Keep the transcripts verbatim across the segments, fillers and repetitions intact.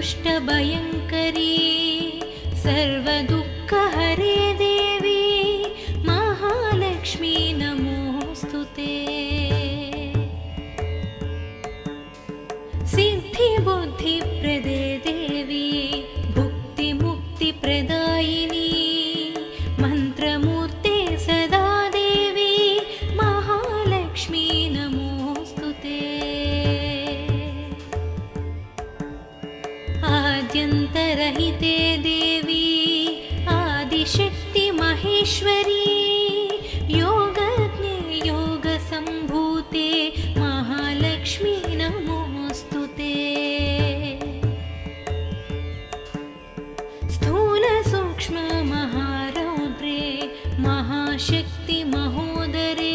सर्वदुष्टभयङ्करी सर्वदुःखहरे देवी महालक्ष्मी नमोऽस्तु ते। सिद्धिबुद्धिप्रदे देवी भुक्तिमुक्तिप्रदायिनी मन्त्रमूर्ते सदा देवी महालक्ष्मी नमोऽस्तु ते। आद्यन्तरहिते देवी आदिशक्ति महेश्वरी योगज्ञे योगसम्भूते महालक्ष्मी नमोऽस्तु ते। स्थूल सूक्ष्म महारौद्रे महाशक्ति महोदरे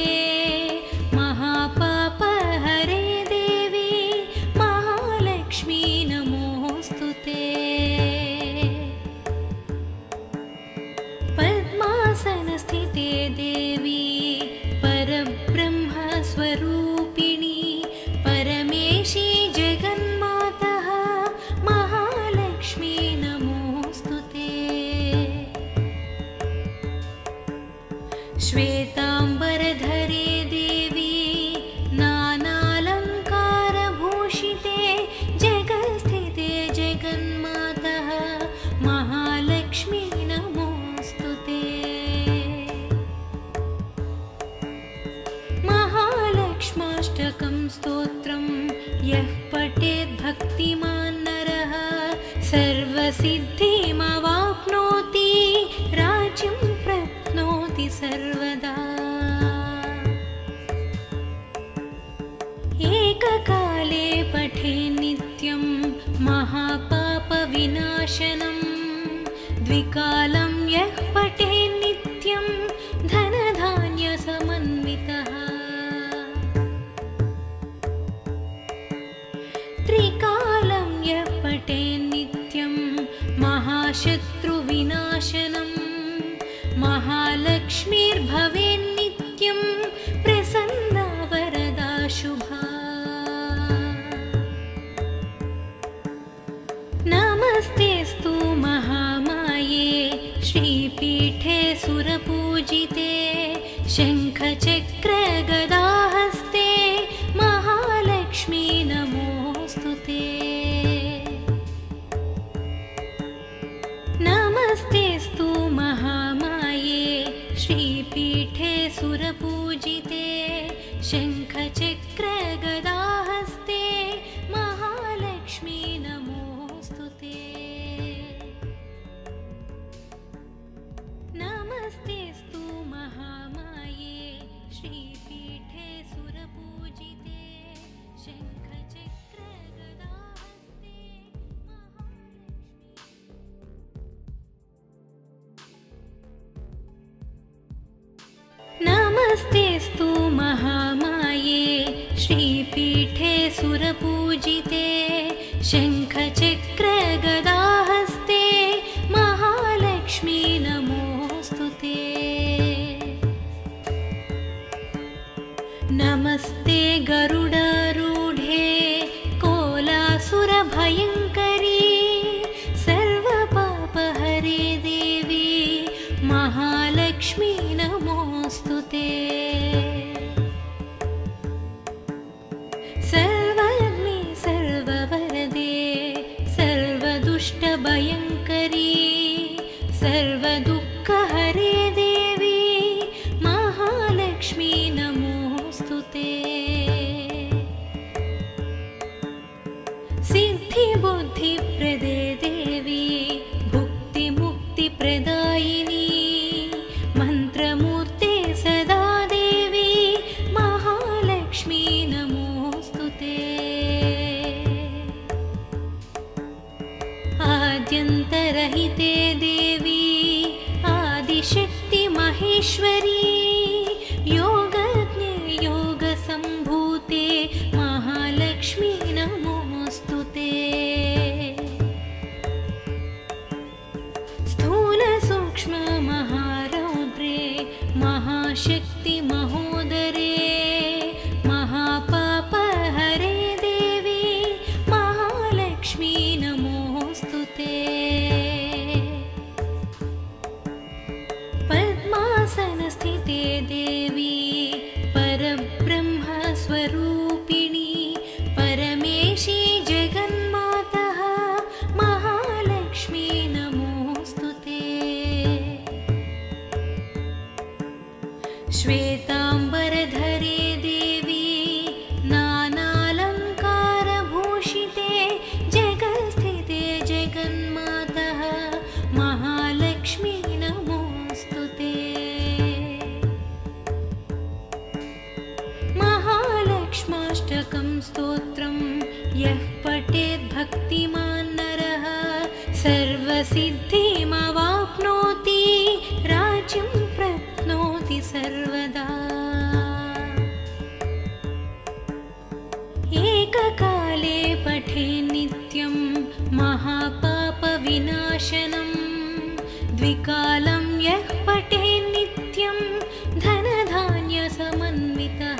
महापापहरे देवी महालक्ष्मी नमोऽस्तु ते। पद्मासनस्थिते देवी परब्रह्मस्वरूपिणी परमेशी जगन्मातः महालक्ष्मी नमोऽस्तु ते। श्वेताम्बरधरे देवी नानालङ्कारभूषिते जगत्स्थिते जगन्मातः महालक्ष्मी नमोऽस्तु ते। महालक्ष्माष्टकं स्तोत्रं यः पठेत् भक्तिमान् नरः सर्वसिद्धिमवाप्नोति राज्यं प्राप्नोति सर्वदा। एककाले पठेत् नित्यं महापापविनाशनं द्विकालं यः पठेत् नित्यं धनधान्यसमन्वितः। त्रिकालं यः पठेत् नित्यं महाशत्रुविनाशनं महालक्ष्मीर्भवेत् नित्यं प्रसन्ना वरदा शुभा। नमस्तेऽस्तु महामाये श्रीपीठे सुरपूजिते शङ्खचक्रगदाहस्ते महालक्ष्मी नमोऽस्तु ते। नमस्तेऽस्तु महामाये श्रीपीठे सुरपूजिते शङ्खचक्रगदाहस्ते महालक्ष्मी नमोऽस्तु ते। नमस्तेऽस्तु महामाये श्रीपीठे सुरपूजिते शङ्खचक्रगदाहस्ते महालक्ष्मी। नमस्तेऽस्तु महामाये श्रीपीठे सुरपूजिते शङ्खचक्रगदाहस्ते महालक्ष्मी नमोऽस्तु ते। नमस्ते गरुडारूढे कोलासुरभयङ्करी सर्वपापहरे देवी महालक्ष्मी नमोऽस्तु ते। सर्वज्ञे सर्ववरदे सर्वदुष्टभयङ्करी सर्वदुःखहरे देवी महालक्ष्मी नमोऽस्तु ते। सिद्धिबुद्धिप्रदे देवी भुक्तिमुक्तिप्रदायिनी मन्त्रमूर्ते सदा देवी महालक्ष्मी नमोऽस्तु ते। आद्यन्तरहिते देवी आदिशक्ति महेश्वरी योगज्ञे योगसम्भूते महालक्ष्मी नमोऽस्तु ते। स्थूल सूक्ष्म महारौद्रे महाशक्ति महोदरे महापापहरे देवी महालक्ष्मी नमोऽस्तु ते। पद्मासनस्थिते देवी परब्रह्मस्वरूपिणी परमेशी जगन्मातः महालक्ष्मी नमोऽस्तु ते। श्वेताम्बरधरे देवी नानालङ्कारभूषिते जगत्स्थिते जगन्मातः महालक्ष्मी नमोऽस्तु ते। महालक्ष्माष्टकं स्तोत्रं यः पठेत् भक्तिमान् नरः सर्वसिद्धिमवाप्नोति राज्यं प्राप्नोति सर्वदा। एककाले पठे नित्यं महापापविनाशनं द्विकालं यः पठे नित्यं धनधान्यसमन्वितः।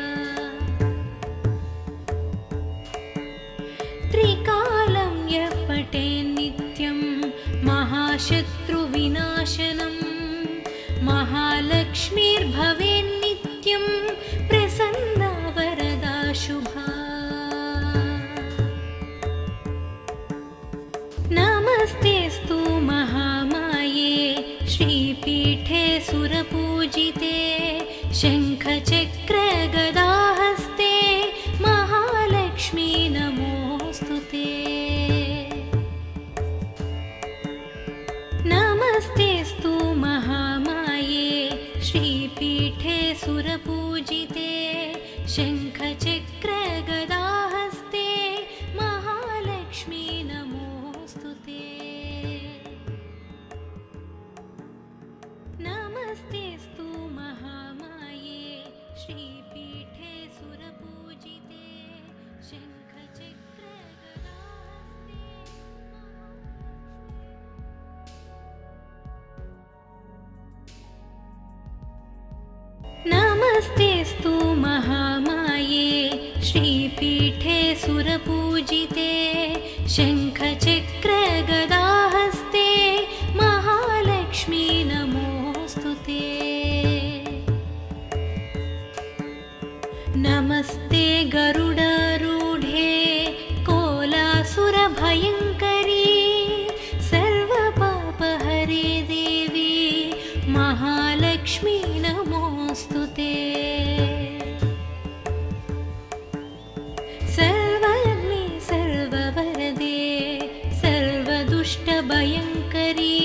त्रिकालं यः पठे नित्यं महाशत्रुविनाशनं महालक्ष्मीर्भवेन्नित्यं प्रसन्ना वरदा शुभा। नमस्तेऽस्तु महामाये श्रीपीठे सुरपूजिते शङ्खचक्रगदाहस्ते महालक्ष्मी नमोऽस्तु ते। नमस्तेऽस्तु महामाये श्रीपीठे सुरपूजिते शङ्खचक्रगदाहस्ते महालक्ष्मी नमोऽस्तु ते। नमस्तेऽस्तु महामाये श्रीपीठे सुरपूजिते शङ्खचक्रगदाहस्ते। नमस्तेऽस्तु महामाये श्रीपीठे सुरपूजिते शङ्खचक्रगदाहस्ते महालक्ष्मी नमोऽस्तु ते। नमस्ते गरुडारूढे कोलासुरभयङ्करी सर्वपापहरे देवी महालक्ष्मी नमोऽस्तु ते। सर्वज्ञे सर्ववरदे सर्वदुष्टभयङ्करी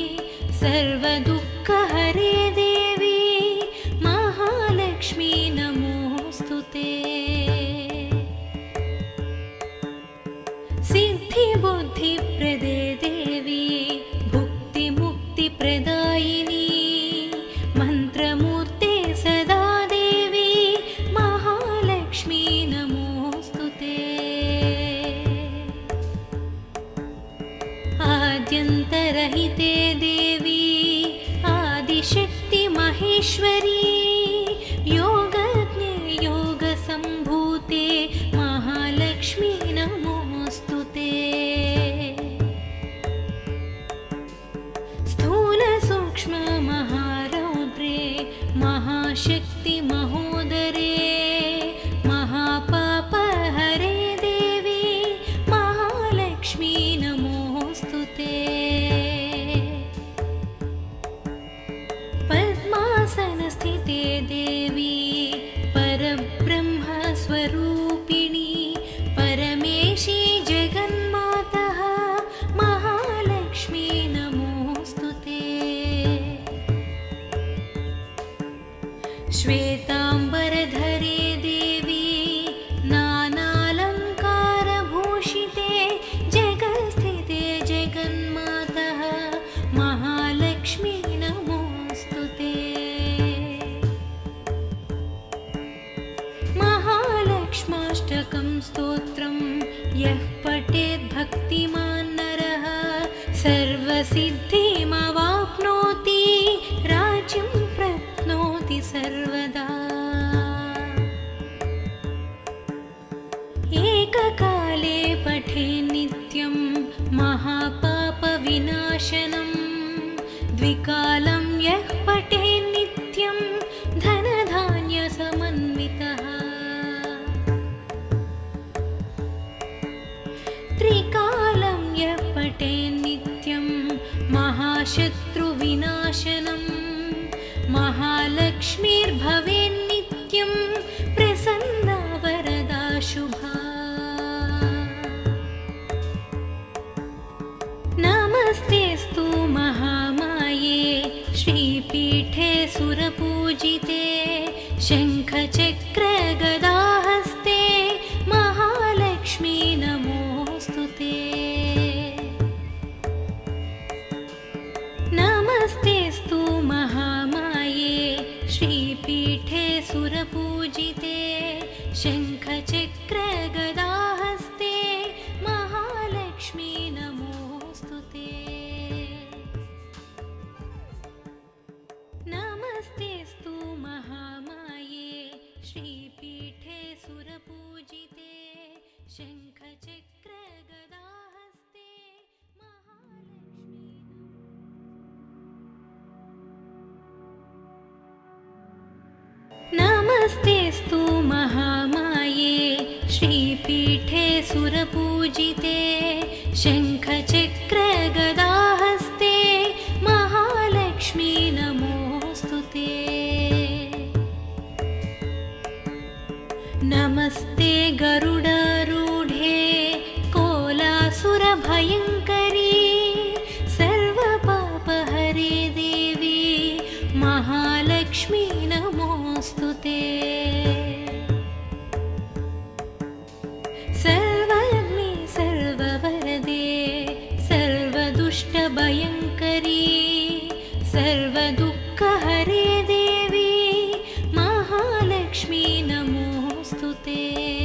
सर्वदुःखहरे देवी महालक्ष्मी नमोऽस्तु ते। सिद्धिबुद्धिप्रदे देवी भुक्तिमुक्तिप्रदायिनी मन्त्रमूर्ते सदा देवी महालक्ष्मी नमोऽस्तु ते। आद्यन्तरहिते देवी आदिशक्ति महेश्वरी योगज्ञे योगसम्भूते महालक्ष्मी नमोऽस्तु ते। स्थूलसूक्ष्ममहारौद्रे महाशक्ति महोदरे महापापहरे देवी महालक्ष्मी नमोऽस्तु ते। पद्मासनस्थिते देवी परब्रह्मस्वरूपिणी परमेशी जगन्मातः महालक्ष्मी नमोऽस्तु ते। श्वेताम्बरधरे देवी नानालङ्कारभूषिते जगत्स्थिते जगन्मातः महालक्ष्मी नमोऽस्तु ते। महालक्ष्माष्टकं स्तोत्रं यः पठेत् भक्तिमान् नरः सर्वसिद्धिमवाप्नोति राज्यं प्राप्नोति सर्वदा। एककाले पठे नित्यं महापापविनाशनं विनाशनं द्विकालं यः पठेन् नित्यं धनधान्यसमन्वितः त्रिकालं यः पठेन् नित्यं महाशत्रुविनाशनं महालक्ष्मीर्भवेन्नित्यं प्रसन्ना वरदा शुभा नमस्तेस्तु महामाये श्रीपीठे सुरपूजिते शङ्खचक्रगदाहस्ते महालक्ष्मी नमोऽस्तु ते नमस्तेस्तु महामाये श्रीपीठे सुरपूजिते शङ्खचक्रगदाहस्ते महालक्ष्मी नमोऽस्तु ते नमस्तेस्तु महामाये श्रीपीठे सुरपूजिते शङ्खचक्रगदाहस्ते महालक्ष्मी नमस्तेस्तु महामाये श्रीपीठे सुरपूजिते शङ्खचक्रगदाहस्ते महालक्ष्मी नमोऽस्तु ते नमस्ते गरुडारूढे कोलासुरभयङ्करी सर्वपापहरे देवी महालक्ष्मी नमोऽस्तु ते सर्वज्ञे सर्ववरदे सर्वदुष्टभयङ्करी सर्वदुःखहरे देवी महालक्ष्मी नमोऽस्तु ते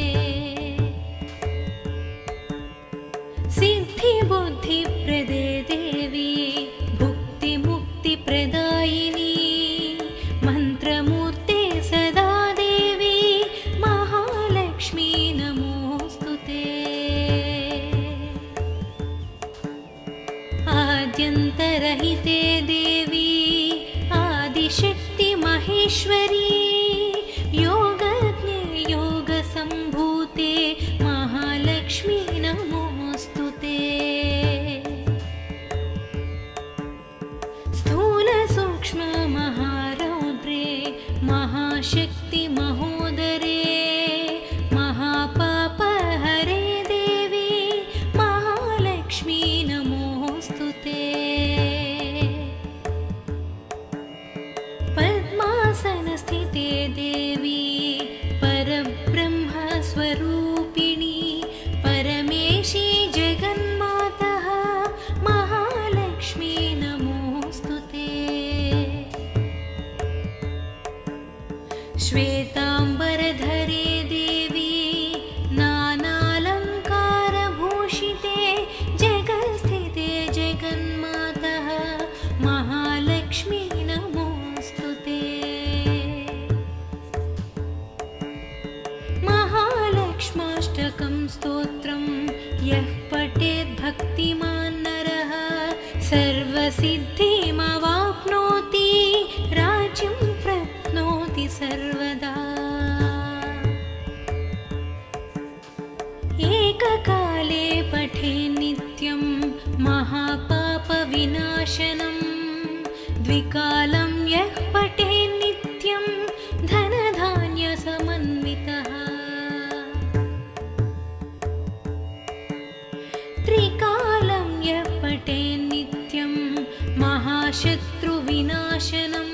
सिद्धिबुद्धिप्रदे देवी भुक्तिमुक्तिप्रदायिनी मन्त्रमूर्ते सदा देवी महालक्ष्मी नमोऽस्तु ते आद्यन्तरहिते देवी आदिशक्ति महेश्वरी योगज्ञे योगसम्भूते महालक्ष्मी नमोऽस्तु ते स्थूलसूक्ष्म महारौद्रे महाशक्ति महोदरे महापापहरे देवी महालक्ष्मी नमोऽस्तु ते पद्मासनस्थिते देवी परब्रह्मस्वरूपिणी परमेशी जगन्मातः महालक्ष्मी नमोऽस्तु ते श्वेताम्बरधरे देवी नानालङ्कारभूषिते जगत्स्थिते जगन्मातः महालक्ष्मी नमोऽस्तु ते महालक्ष्माष्टकं स्तोत्रं यः पठेत् भक्तिमान् नरः सर्वसिद्धिमवाप्नोति राज्यं प्राप्नोति सर्वदा एककाले पठेन् नित्यं महापापविनाशनं द्विकालं यः पठेन् नित्यं धनधान्यसमन्वितः त्रिकालं यः पठेन् नित्यं महाशत्रुविनाशनं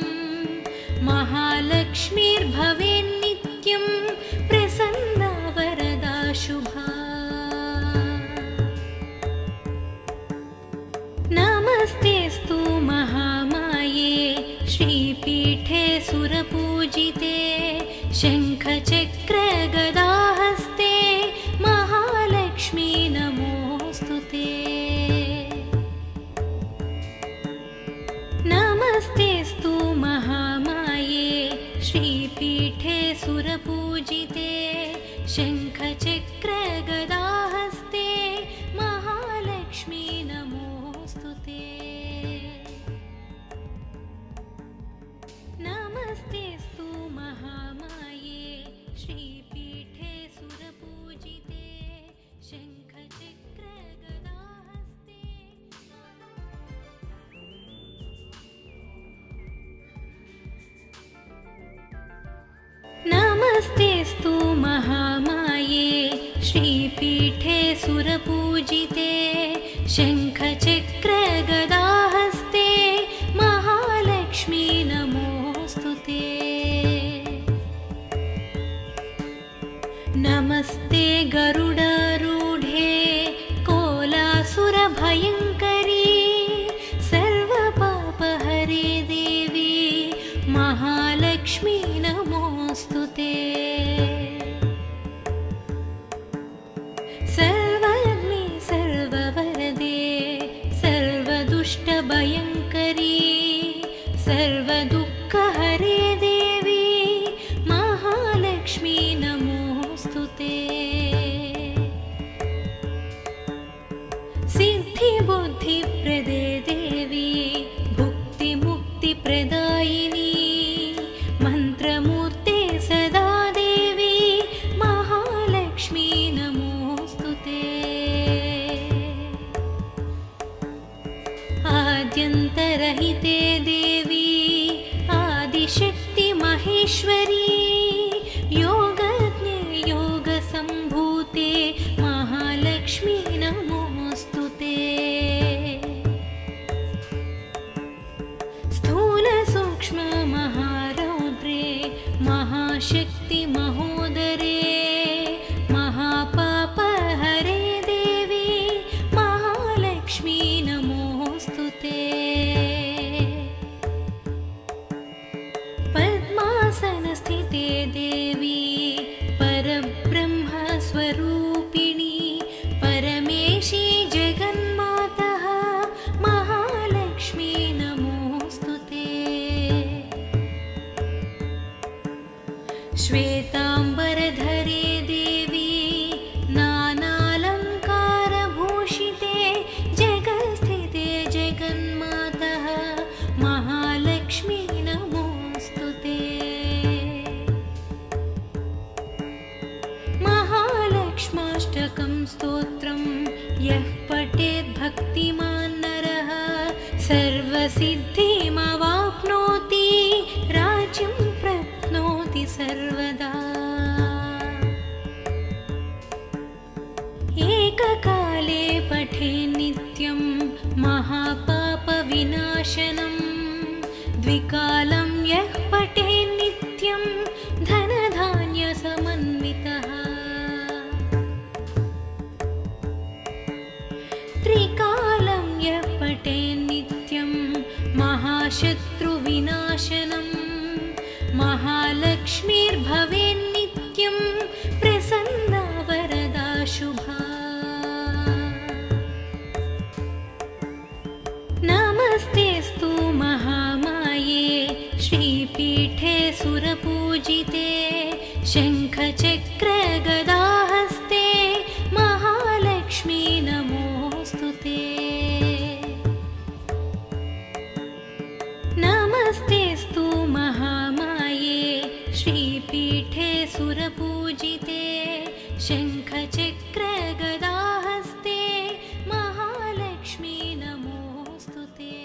महालक्ष्मीर्भवेन्नित्यं प्रसन्ना वरदा शुभा नमस्तेस्तु महामाये श्रीपीठे सुरपूजिते शङ्खचक्रगदाहस्ते महालक्ष्मी नमोऽस्तु ते नमस्तेस्तु महामाये श्रीपीठे सुरपूजिते शङ्खचक्रगदाहस्ते महालक्ष्मी नमोऽस्तु ते नमस्तेऽस्तु महामाये श्रीपीठे सुरपूजिते शङ्खचक्रगदाहस्ते महालक्ष्मी नमोऽस्तु ते। नमस्ते गरुडारूढे कोलासुरभयङ्करी सर्वपापहरे देवी महालक्ष्मी नमोऽस्तु ते। सर्वज्ञे सर्ववरदे सर्वदुष्टभयङ्करी सर्वदुःखहरे देवी महालक्ष्मी नमोऽस्तु ते। सिद्धिबुद्धिप्रदे देवी भुक्तिमुक्तिप्रदायिनी मन्त्रमूर्ते सदा देवी महालक्ष्मी नमोऽस्तु ते। आद्यन्तरहिते देवी आदिशक्ति महेश्वरी योगज्ञे योगसम्भूते महालक्ष्मी नमोऽस्तु ते। स्थूलसूक्ष्म महारौद्रे महाशक्ति महोदरे महापापहरे देवी महालक्ष्मी नमोऽस्तु ते। पद्मासनस्थिते देवी परब्रह्मस्वरूपिणी परमेशी जगन्मातः महालक्ष्मी नमोऽस्तु ते। श्वेताम्बरधरे देवी नानालङ्कारभूषिते जगत्स्थिते जगन्मातः महालक्ष्मी नमोऽस्तु ते। महालक्ष्माष्टकं स्तोत्रं यः पठेत् भक्तिमान् नरः सर्वसिद्धिमवाप्नोति राज्यं प्राप्नोति सर्वदा। एककाले पठे नित्यं महापापविनाशनं द्विकालं यः पठे नित्यं धनधान्यसमन्वितः। त्रिकालं यः पठे नित्यं महाशत्रुविनाशनं महालक्ष्मीर्भवेन्नित्यं प्रसन्ना वरदा शुभा। नमस्तेऽस्तु महामाये श्रीपीठे सुरपूजिते शङ्खचक्रगदाहस्ते महालक्ष्मी नमोऽस्तु ते। नमस्तेऽस्तु महामाये श्रीपीठे सुरपूजिते शङ्खचक्रगदाहस्ते महालक्ष्मी नमोऽस्तु ते।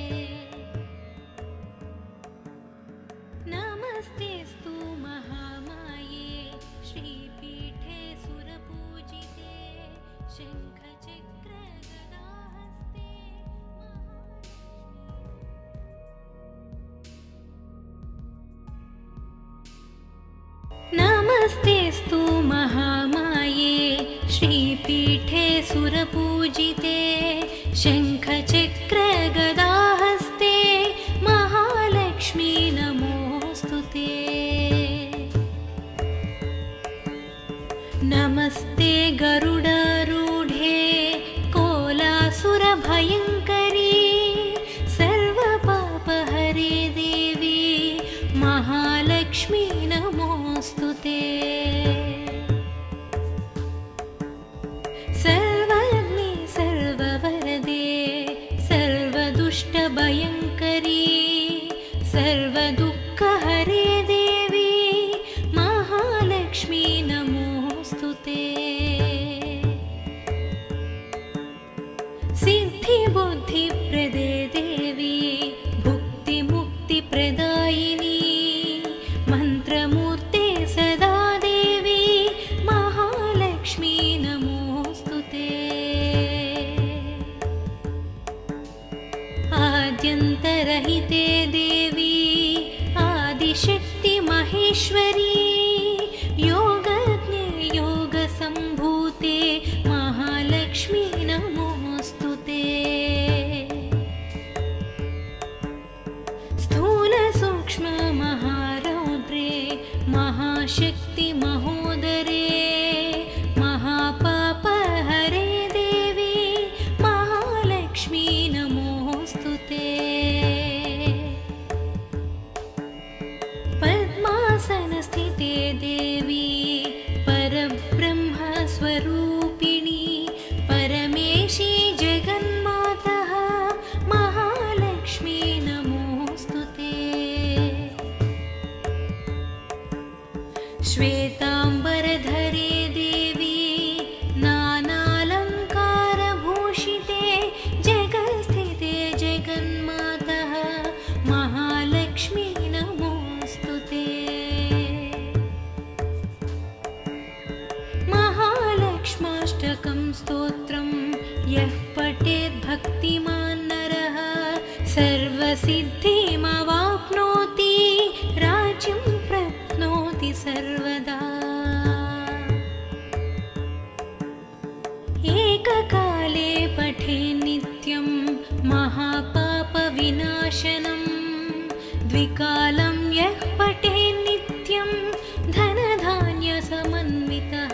नमस्तेऽस्तु महामाये श्रीपीठे सुरपूजिते शङ्खचक्रगदाहस्ते नमस्तेऽस्तु महामाये श्रीपीठे सुरपूजिते शङ्खचक्रगदाहस्ते महालक्ष्मी नमोऽस्तु ते। नमस्ते गरुडारूढे कोलासुरभयङ्करी सर्वपापहरे देवी महालक्ष्मी नमोऽस्तु ते। सर्वज्ञे सर्ववरदे सर्वदुष्टभयङ्करी सर्वदुःखहरे देवी महालक्ष्मी नमोऽस्तु ते। सिद्धिबुद्धिप्रदे देवी भुक्तिमुक्तिप्रदायिनी मन्त्रमूर्ते सदा महेश्वरी योगज्ञे योगसम्भूते महालक्ष्मी नमोऽस्तु ते। स्थूल सूक्ष्म महारौद्रे महाशक्ति महोदरे महापापहरे देवी महालक्ष्मी नमोऽस्तु ते। पद्मासनस्थिते देवी परब्रह्मस्वरूपिणी परमेशी जगन्मातः महालक्ष्मी नमोऽस्तु ते। श्वेताम्बरधरे देवी नानालङ्कारभूषिते जगत्स्थिते जगन्मातः महालक्ष्मी नमोऽस्तु ते। महालक्ष्माष्टकं स्तोत्रं यः पठेत् भक्तिमान् नरः सर्वसिद्धिमवाप्नोति राज्यं प्राप्नोति सर्वदा। एककाले पठे नित्यं महापापविनाशनं द्विकालं यः पठे नित्यं धनधान्यसमन्वितः।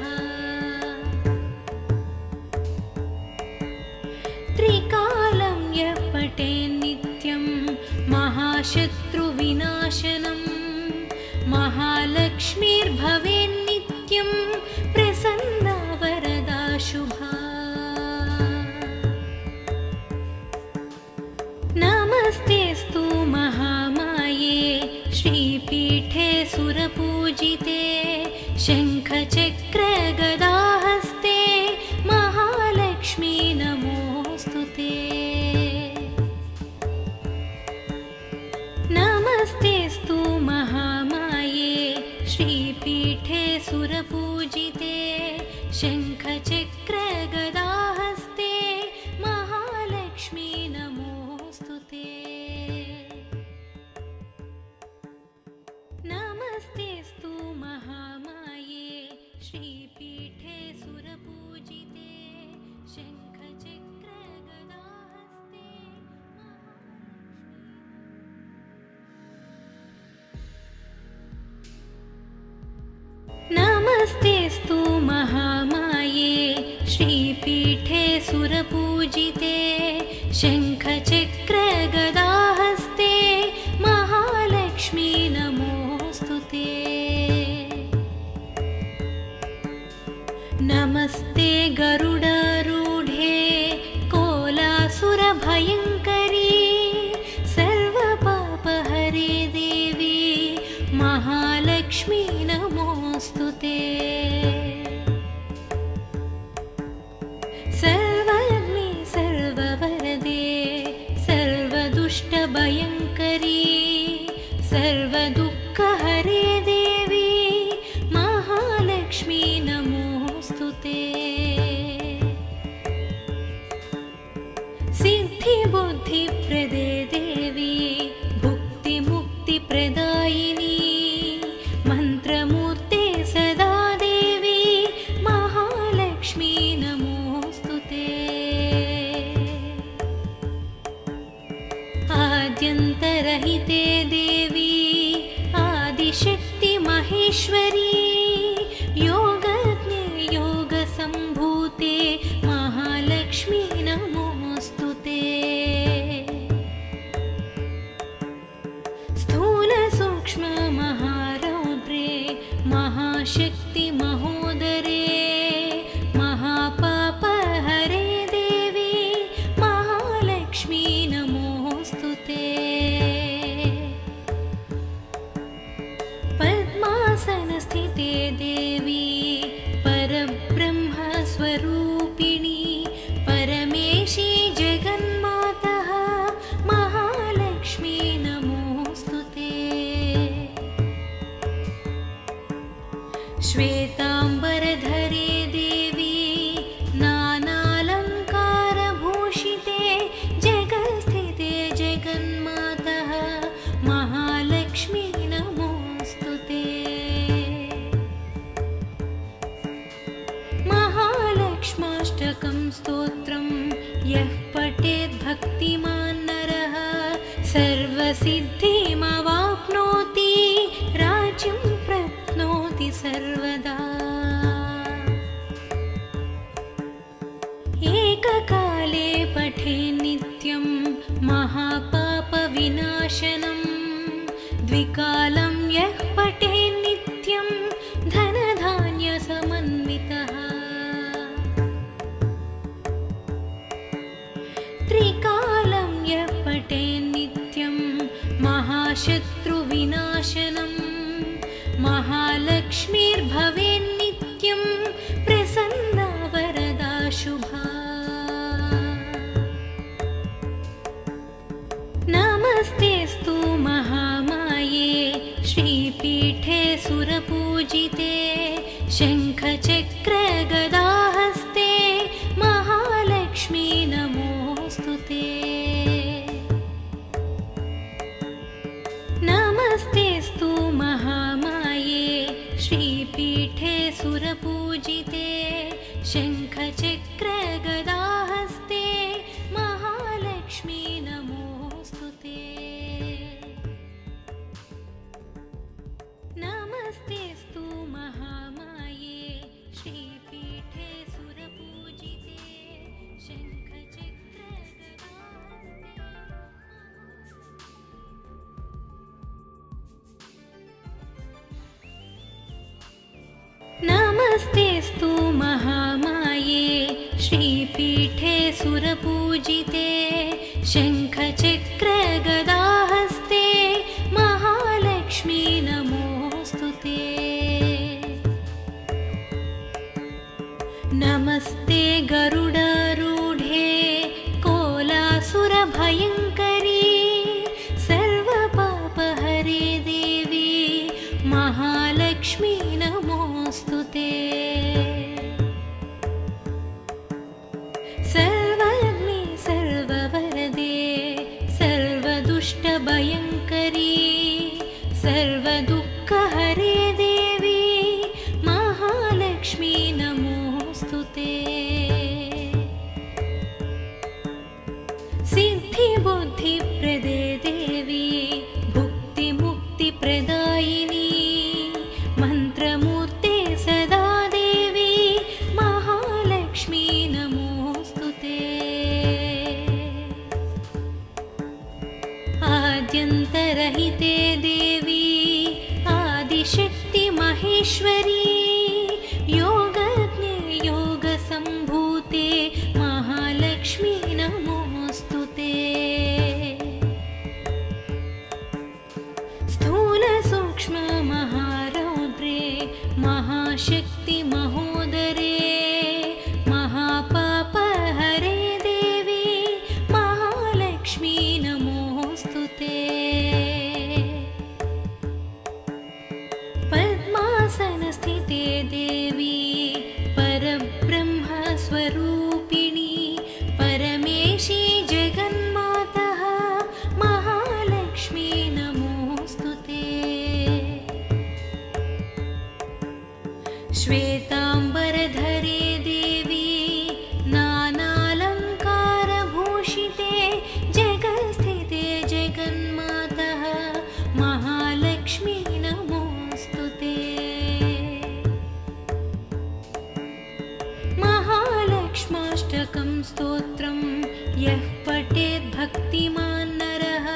त्रिकालं यः पठे नित्यं महाशत्रुविनाशनं महालक्ष्मीर्भवेन्नित्यं प्रसन्ना वरदा शुभा। नमस्तेऽस्तु महामाये श्रीपीठे सुरपूजिते शङ्खचक्रगदाहस्ते महालक्ष्मी नमोऽस्तु ते। नमस्तेऽस्तु महामाये श्रीपीठे सुरपूजिते शङ्खचक्रगदाहस्ते महालक्ष्मी नमोऽस्तु ते। नमस्तेऽस्तु महामाये श्रीपीठे सुरपूजिते शङ्खचक्रगदाहस्ते नमस्तेऽस्तु महामाये श्रीपीठे सुरपूजिते शङ्खचक्रगदाहस्ते महालक्ष्मी नमोऽस्तु ते। नमस्ते गरुडारूढे कोलासुरभयङ्करी सर्वपापहरे देवी महालक्ष्मी नमोऽस्तु ते। सर्वज्ञे सर्ववरदे सर्वदुष्टभयङ्करी सर्वदुःखहरे देवी महालक्ष्मी नमोऽस्तु ते। सिद्धिबुद्धिप्रदे देवी भुक्तिमुक्तिप्रदायिनी मन्त्रमूर्ते सदा देवी महालक्ष्मी नमोऽस्तु ते। आद्यन्तरहिते देवी आदिशक्ति महेश्वरी योगज्ञे योगसम्भूते महालक्ष्मी नमोऽस्तु ते। स्थूल सूक्ष्म महारौद्रे महाशक्ति महोदरे महापापहरे देवी महालक्ष्मी नमोऽस्तु ते। पद्मासनस्थिते पठेत् भक्तिमान् नरः सर्वसिद्धिमवाप्नोति राज्यं प्राप्नोति सर्वदा। एककाले पठेत् नित्यं महापापविनाशनं द्विकालं यः पठेत् नित्यं धनधान्यसमन्वितः। त्रिकालं यः पठेत् नित्यं महाशत्रुविनाशनं महालक्ष्मीर्भवेत् नित्यं प्रसन्ना वरदा शुभा। नमस्तेस्तु महामाये श्रीपीठे सुरपूजिते शङ्खचक्रगदाहस्ते महालक्ष्मी नमोऽस्तु ते। नमस्तेस्तु महामाये श्रीपीठे सुरपूजिते शङ्खचक्रगदाहस्ते महालक्ष्मी नमोऽस्तु ते। नमस्तेस्तु महामाये श्रीपीठे सुरपूजिते शङ्खचक्रगदाहस्ते। नमस्तेस्तु महामाये श्रीपीठे सुरपूजिते शङ्खचक्रगदाहस्ते महालक्ष्मी नमोऽस्तु ते। नमस्ते गरुडारूढे कोलासुरभयङ्करी सर्वपापहरे देवी महालक्ष्मी नमोऽस्तु ते। सर्वज्ञे सर्ववरदे सर्वदुष्टभयङ्करी सर्वदुःखहरे देवी महालक्ष्मी नमोऽस्तु ते। सिद्धिबुद्धिप्रदे देवी भुक्तिमुक्तिप्रदायिनी मन्त्रमूर्ते सदा देवी महालक्ष्मी नमोऽस्तु ते। आद्यन्तरहिते देवी आदिशक्ति महेश्वरी योगज्ञे योगसम्भूते महालक्ष्मी नमोऽस्तु ते। स्थूलसूक्ष्ममहारौद्रे महाशक्ति महोदरे महापापहरे देवी महालक्ष्मी नमोऽस्तु ते। पद्मासनस्थिते देवी परब्रह्मस्वरूपिणी परमेशी जगन्मातः महालक्ष्मी नमोऽस्तु ते। श्वेताम्बरधरे देवी नानालङ्कारभूषिते जगत्स्थिते जगन्मातः महालक्ष्मी नमोऽस्तु ते। महालक्ष्माष्टकं स्तोत्रं यः पठेत् भक्तिमान् नरः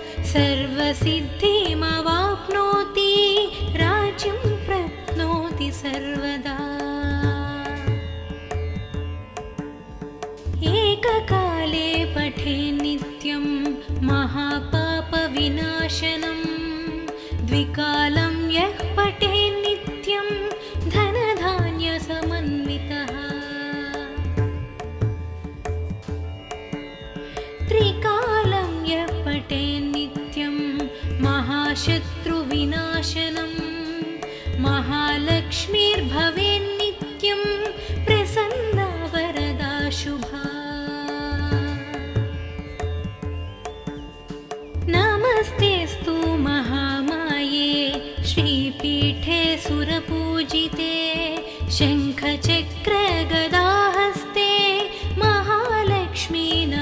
सर्वसिद्धिमवाप्नोति राज्यं प्राप्नोति सर्वदा। एककाले पठेत् नित्यं महापापविनाशनं द्विकालं यः पठेत् नित्यं धनधान्यसमन्वितः। त्रिकालं यः पठेत् नित्यं महाशत्रुविनाशनं महालक्ष्मीर्भवेत् नित्यं प्रसन्ना वरदा शुभा। नमस्तेस्तु महामाये श्रीपीठे सुरपूजिते शङ्खचक्रगदाहस्ते महालक्ष्मी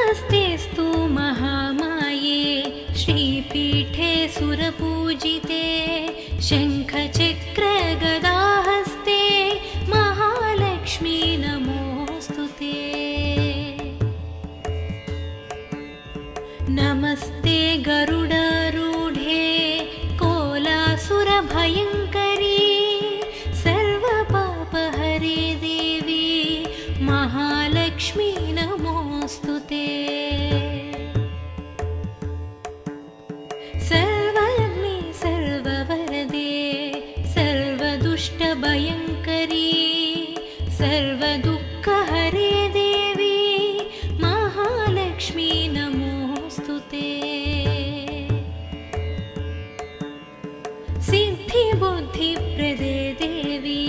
नमस्तेऽस्तु महामाये श्रीपीठे सुरपूजिते शङ्खचक्रगदाहस्ते महालक्ष्मी नमोऽस्तु ते। नमस्ते गरुडारूढे कोलासुरभयङ्करी सर्वपापहरे देवी महालक्ष्मी नमोऽस्तु ते। सर्वज्ञे सर्ववरदे सर्वदुष्टभयङ्करी सर्वदुःखहरे देवी महालक्ष्मी नमोऽस्तु ते। सिद्धिबुद्धिप्रदे देवी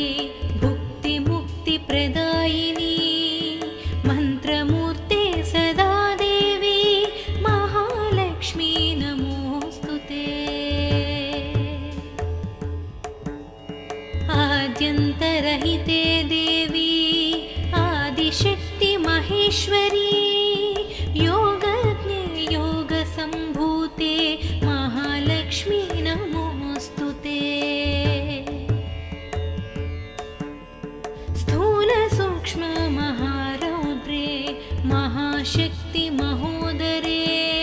भुक्तिमुक्तिप्रदायिनी मन्त्रमूर्ते सदा देवी महालक्ष्मी नमोऽस्तु ते। आद्यन्तरहिते देवी आदिशक्ति महेश्वरी योगज्ञे योगसम्भूते महालक्ष्मी नमोऽस्तु ते। स्थूलसूक्ष्ममहारौद्रे महाशक्ति महोदरे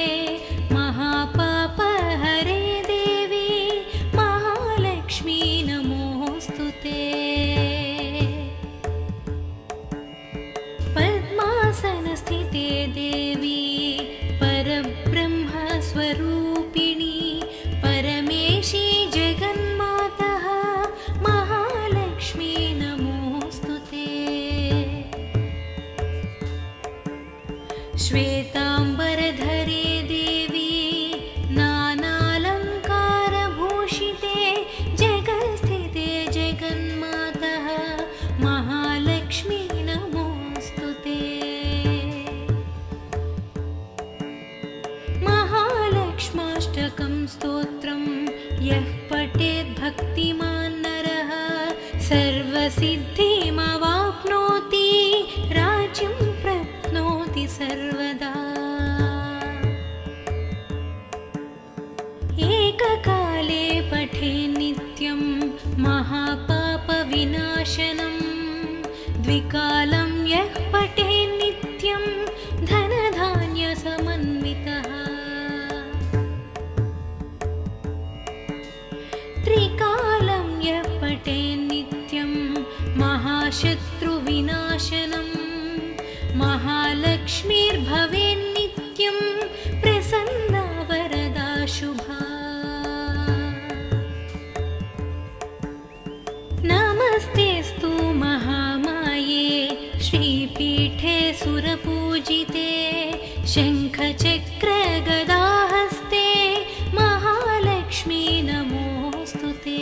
महापापहरे देवी महालक्ष्मी नमोऽस्तु ते। पद्मासनस्थिते देवी परब्रह्मस्वरूपिणी परमेशी जगन्मातः महालक्ष्मी नमोऽस्तु ते। श्वेताम्बरधरे देवी नानालङ्कारभूषिते जगत्स्थिते जगन्मातः महालक्ष्मी नमोऽस्तु ते। महालक्ष्माष्टकं स्तोत्रं यः पठेत् भक्तिमान् नरः सर्वसिद्धिमवाप्नोति राज्यं प्राप्नोति सर्वदा। एककाले पठे नित्यं महापापविनाशनं द्विकालं यः पठे नित्यं धनधान्यसमन्वितः। त्रिकालं यः पठे नित्यं महाशत्रुविनाशनं महालक्ष्मीर्भवेन्नित्यं प्रसन्ना वरदा शुभा। नमस्तेऽस्तु महामाये श्रीपीठे सुरपूजिते शङ्खचक्रगदाहस्ते महालक्ष्मी नमोऽस्तु ते।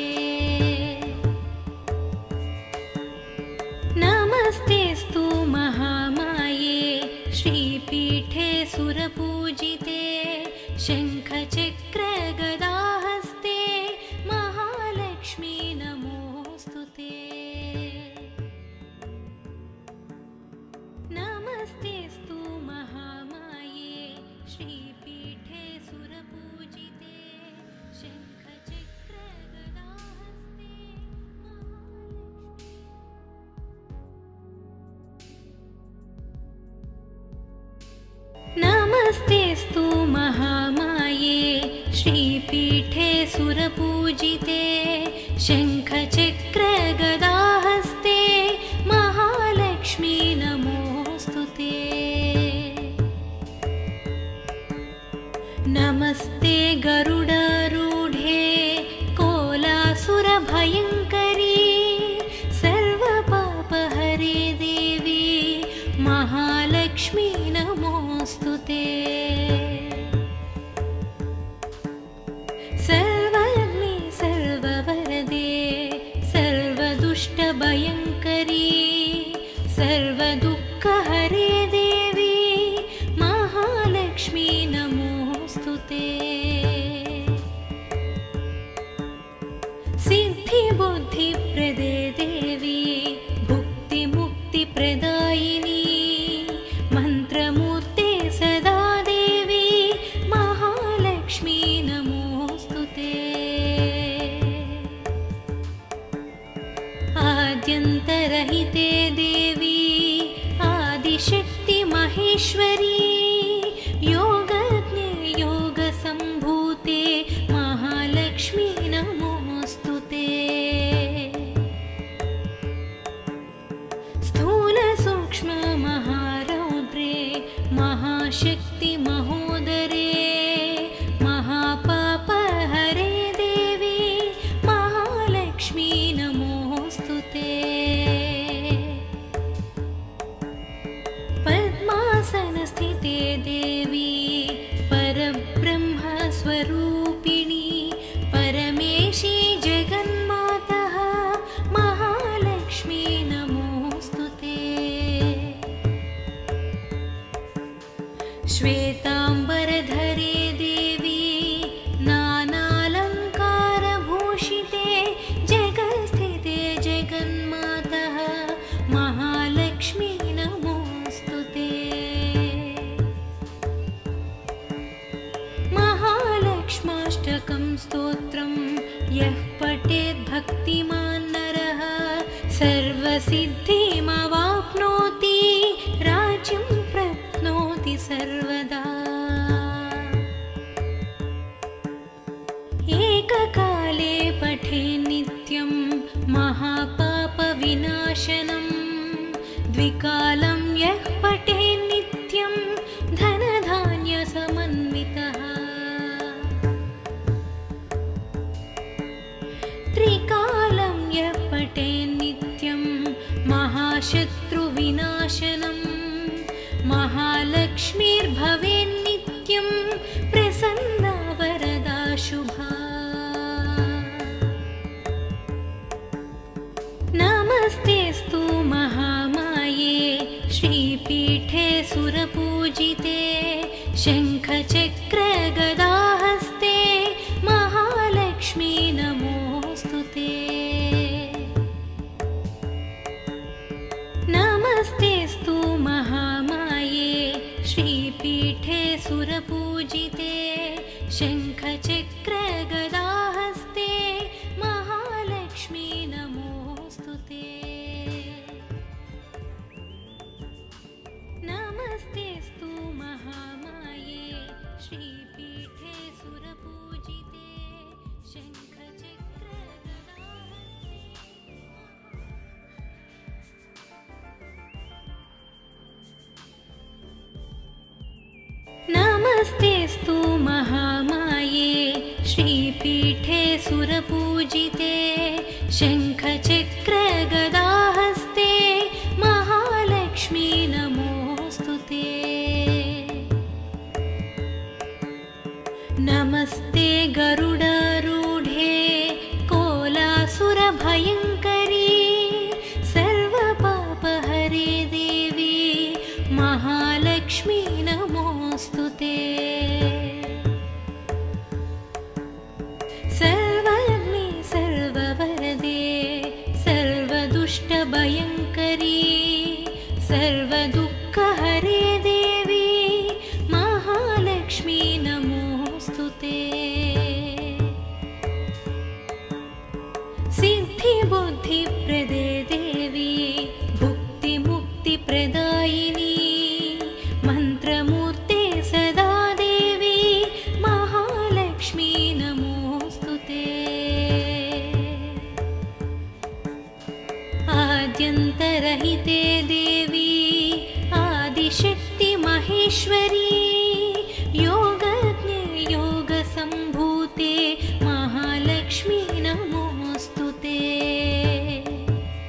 नमस्तेऽस्तु महामाये श्रीपीठे सुरपूजिते शङ्खचक्रगदाहस्ते महालक्ष्मी नमोऽस्तु ते। नमस्तेऽस्तु महामाये श्रीपीठे सुरपूजिते शङ्खचक्रगदाहस्ते महालक्ष्मी। नमस्तेऽस्तु महामाये श्रीपीठे सुरपूजिते शङ्खचक्रगदाहस्ते महालक्ष्मी नमोऽस्तु ते। नमस्ते गरुडारूढे कोलासुरभयङ्करी सर्वपापहरे देवी महालक्ष्मी नमोऽस्तु ते। सर्वज्ञे सर्ववरदे सर्वदुष्टभयङ्करी सर्वदुःखहरे देवी महालक्ष्मी नमोऽस्तु ते। सिद्धिबुद्धिप्रदे देवी भुक्तिमुक्तिप्रदायिनी मन्त्रमूर्ते सदा महेश्वरी योगज्ञे योगसम्भूते महालक्ष्मी नमोऽस्तु ते। स्थूल सूक्ष्म महारौद्रे महाशक्ति महोदरे महापापहरे देवी महालक्ष्मी नमोऽस्तु ते। पद्मासनस्थिते देवी परब्रह्मस्वरूपिणी परमेशी जगन्मातः महालक्ष्मी नमोऽस्तु ते। श्वेताम्बरधरे देवी नानालङ्कारभूषिते जगत्स्थिते जगन्मातः महालक्ष्मी नमोऽस्तु ते। महालक्ष्माष्टकं स्तोत्रं यः पठेत् भक्तिमान् नरः सर्वसिद्धिमवाप्नोति राज्यं प्राप्नोति सर्वदा। एककाले पठे नित्यं महापापविनाशनं द्विकालं यः पठे नित्यं धनधान्यसमन्वितः। त्रिकालं यः पठे नित्यं महाशत्रुविनाशनं महालक्ष्मीर्भवेन्नित्यं प्रसन्ना वरदा शुभा। नमस्तेऽस्तु महामाये श्रीपीठे सुरपूजिते शङ्खचक्रगदाहस्ते महालक्ष्मी नमोऽस्तु ते। नमस्तेऽस्तु महामाये श्रीपीठे सुरपूजिते शङ्खचक्रगदाहस्ते महालक्ष्मी नमोऽस्तु ते। नमस्तेऽस्तु महामाये श्रीपीठे सुरपूजिते शङ्खचक्रगदाहस्ते। नमस्तेऽस्तु महामाये श्रीपीठे सुरपूजिते शङ्खचक्रगदाहस्ते महालक्ष्मी नमोऽस्तु ते। नमस्ते गरुडारूढे कोलासुरभयङ्करी सर्वपापहरे देवी महालक्ष्मी नमोऽस्तु ते। सर्वज्ञे सर्ववरदे सर्वदुष्टभयङ्करी सर्वदुःखहरे देवी महालक्ष्मी नमोऽस्तु ते। सिद्धिबुद्धिप्रदे देवी भुक्तिमुक्तिप्रदायिनी मन्त्रमूर्ते सदा देवी महालक्ष्मी नमोऽस्तु ते। आद्यन्तरहिते देवी आदिशक्ति महेश्वरी योगज्ञे योगसम्भूते महालक्ष्मी नमोऽस्तु ते।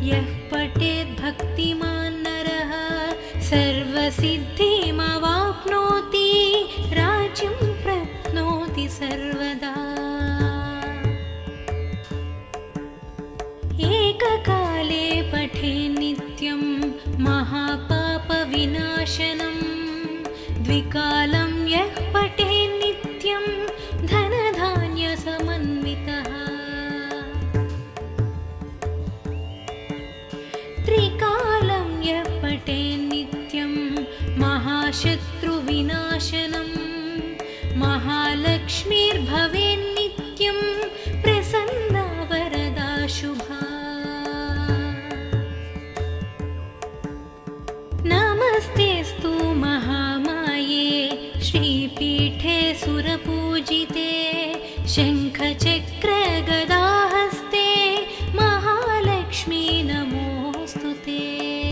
यः पठेत् भक्तिमान् नरः सर्वसिद्धिमवाप्नोति राज्यं प्राप्नोति सर्वदा। एककाले पठेत् नित्यं महापापविनाशनं द्विकालं यः पठेत् नित्यं धनधान्यसमन्वितः। त्रिकालं यः पठेत् नित्यं महाशत्रुविनाशनं महालक्ष्मीर्भवेत् नित्यं प्रसन्ना वरदा शुभा। नमस्तेस्तु महामाये श्रीपीठे सुरपूजिते शङ्खचक्रगदाहस्ते महालक्ष्मी नमोऽस्तु ते।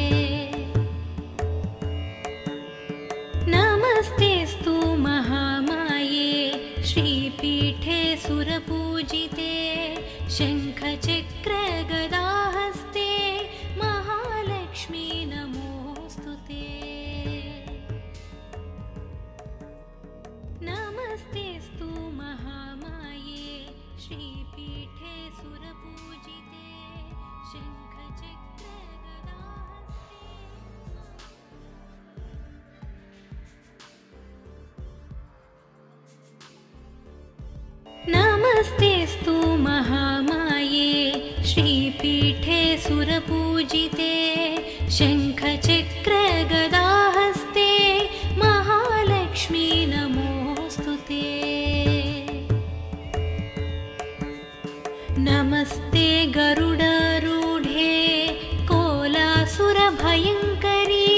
नमस्तेस्तु महामाये श्रीपीठे सुरपूजिते शङ्खचक्रगदाहस्ते महालक्ष्मी नमोऽस्तु ते। नमस्तेस्तु महामाये श्रीपीठे सुरपूजिते शङ्खचक्रगदाहस्ते। नमस्तेस्तु महामाये श्रीपीठे सुरपूजिते शङ्खचक्रगदाहस्ते महालक्ष्मी नमोऽस्तु ते। नमस्ते गरुडारूढे कोलासुरभयङ्करी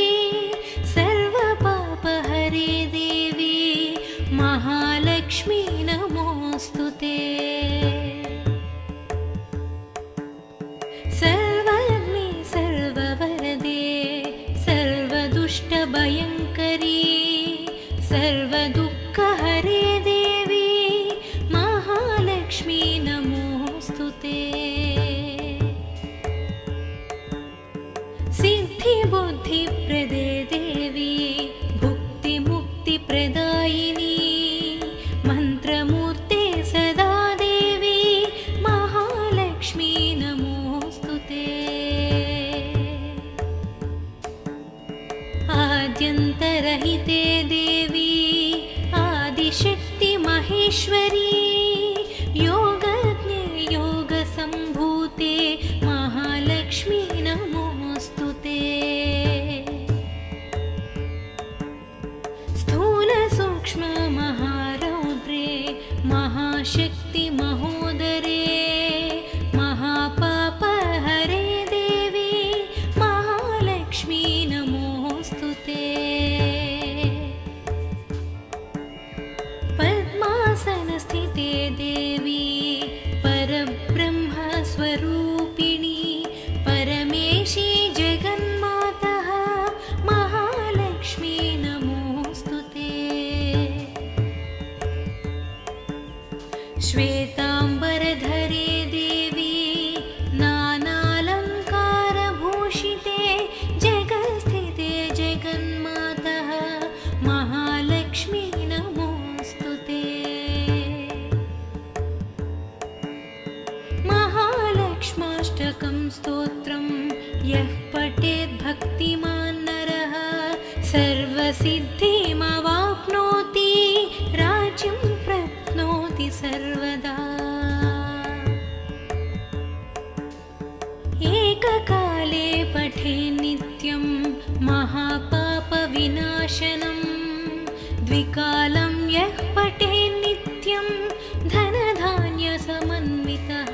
सर्वपापहरे देवी महालक्ष्मी नमोऽस्तु ते। सर्वज्ञे सर्ववरदे सर्वदुष्टभयङ्करी सर्वदुःखहरे देवी महालक्ष्मी नमोऽस्तु ते। सिद्धिबुद्धिप्रदे देवी भुक्तिमुक्तिप्रदायिनी मन्त्रमूर्ते सदा देवी महालक्ष्मी नमोऽस्तु ते। आद्यन्तरहिते देवी आदिशक्ति महेश्वरी योगज्ञे योगसम्भूते महालक्ष्मी नमोऽस्तु ते। स्थूलसूक्ष्ममहारौद्रे महाशक्ति महोदरे महापापहरे देवी महालक्ष्मी नमोऽस्तु ते। पद्मासनस्थिते देवी परब्रह्मस्वरूपिणी परमेशी जगन्मातः महालक्ष्मी नमोऽस्तु ते। श्वेताम्बरधरे देवी नानालङ्कारभूषिते जगत्स्थिते जगन्मातः महालक्ष्मी नमोऽस्तु ते। महालक्ष्माष्टकं स्तोत्रं यः पठेत् भक्तिमान् नरः सर्वसिद्धिमवाप्नोति राज्यं प्राप्नोति सर्वदा। एककाले पठेत् नित्यं महापापविनाशनं द्विकालं यः पठेत् नित्यं धनधान्यसमन्वितः।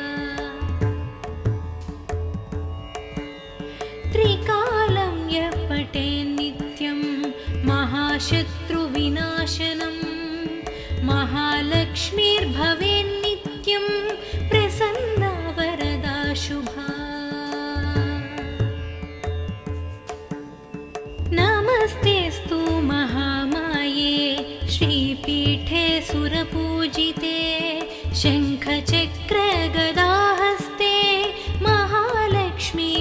त्रिकालं यः पठेत् नित्यं महाशत्रुविनाशनं महालक्ष्मीर्भवेत् नित्यं प्रसन्ना वरदा शुभा। नमस्तेस्तु महामाये श्रीपीठे सुरपूजिते शङ्खचक्रगदाहस्ते महालक्ष्मी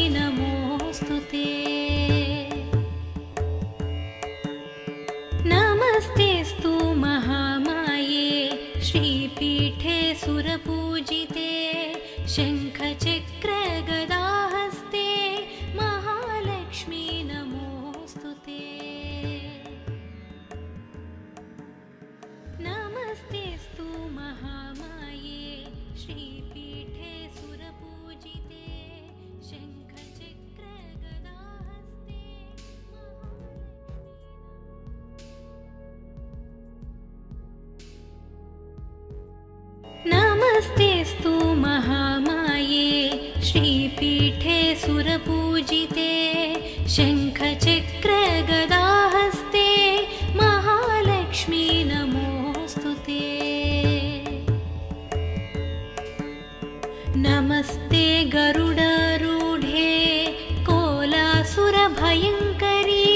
नमस्तेऽस्तु महामाये श्रीपीठे सुरपूजिते शङ्खचक्रगदाहस्ते महालक्ष्मी नमोऽस्तु ते। नमस्ते गरुडारूढे कोलासुरभयङ्करी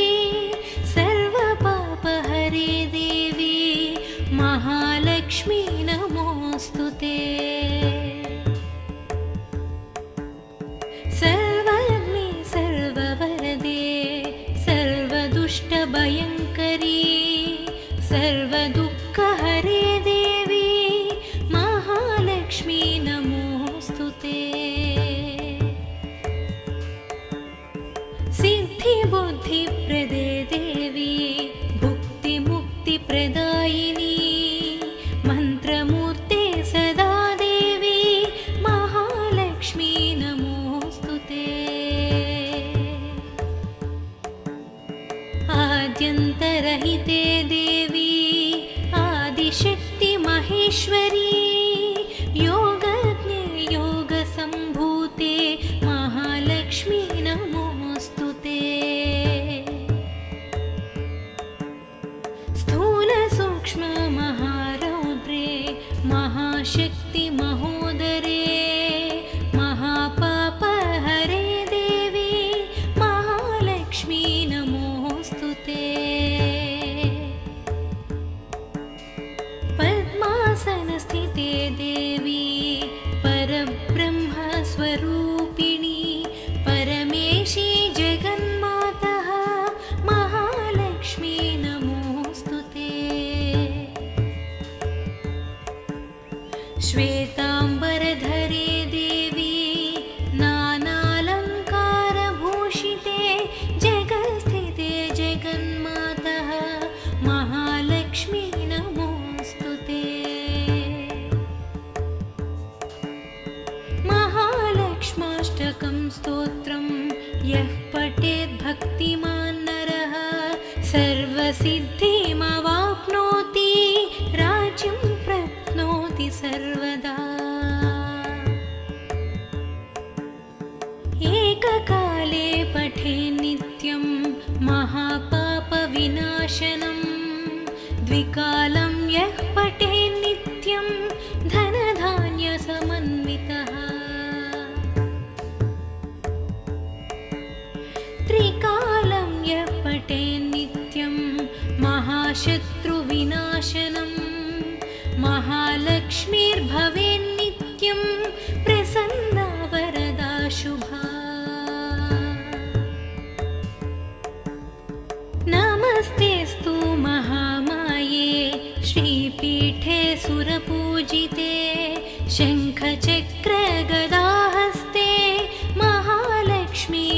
सर्वपापहरे देवी महालक्ष्मी नमोऽस्तु ते। सर्वज्ञे सर्ववरदे सर्वदुष्टभयङ्करी सर्वदुःखहरे देवी महालक्ष्मी नमोऽस्तु ते। सिद्धिबुद्धिप्रदे देवी भुक्तिमुक्तिप्रदायिनी मन्त्रमूर्ते सदा देवी महालक्ष्मी नमोऽस्तु ते। आद्यन्तरहिते देवी आदिशक्ति महेश्वरी योगज्ञे योगसम्भूते महालक्ष्मी नमोऽस्तु ते। स्थूलसूक्ष्म महारौद्रे महाशक्ति महोदरे महापापहरे देवी महालक्ष्मी नमोऽस्तु ते। पद्मासनस्थिते देवी परब्रह्मस्वरूपिणी परमेशी जगन्मातः महालक्ष्मी नमोऽस्तु ते। श्वेताम्बरधरे देवी नानालङ्कारभूषिते जगत्स्थिते जगन्मातः महालक्ष्मी नमोऽस्तु ते। महालक्ष्माष्टकं स्तोत्रं यः पठेत् भक्तिमान् नरः सर्वसिद्धिमवाप्नोति राज्यं प्राप्नोति सर्वदा। एककाले पठे नित्यं महापापविनाशनं द्विकालं यः पठे नित्यं धनधान्यसमन्वितः। त्रिकालं यः पठे नित्यं महाशत्रुविनाशनं महालक्ष्मीर्भवेन्नित्यं प्रसन्ना वरदा शुभा। नमस्तेऽस्तु महामाये श्रीपीठे सुरपूजिते शङ्खचक्रगदाहस्ते महालक्ष्मी